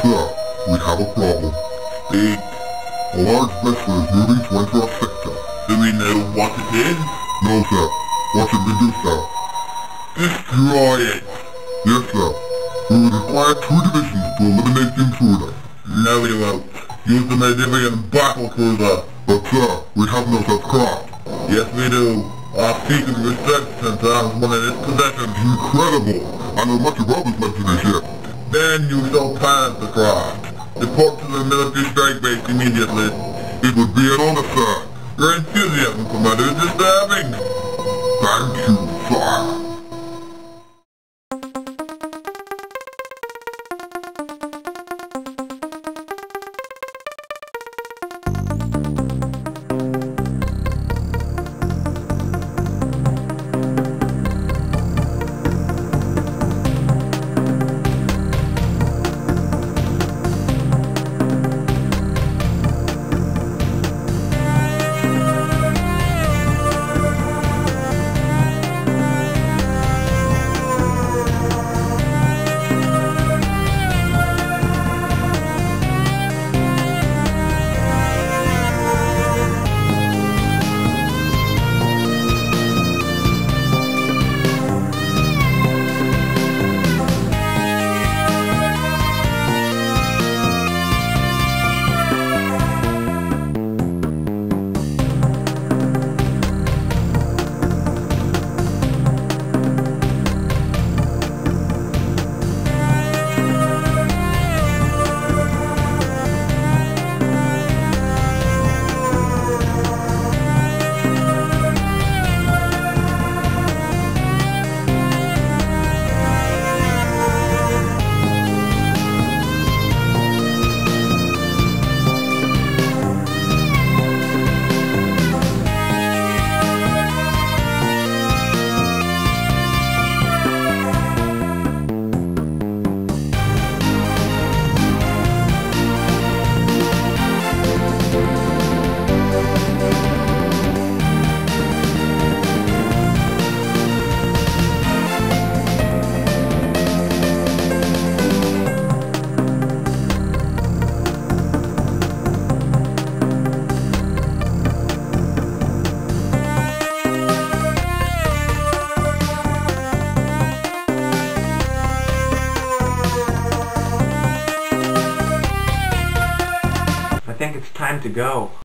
Sir, we have a problem. Speak. A large vessel is moving to enter our sector. Do we know what it is? No, sir. What should we do, sir? Destroy it. Yes, sir. We would require 2 divisions to eliminate the intruder. No, we won't. Use the Debreen battle cruiser. But, sir, we have no such craft. Yes, we do. Our secret research center has one in its possession. Incredible! I know much about this legendary ship. Then you shall pilot the craft. Report to the military strike base immediately. It would be an honor, sir. Your enthusiasm, Commander, is disturbing. Thank you, sir. I think it's time to go.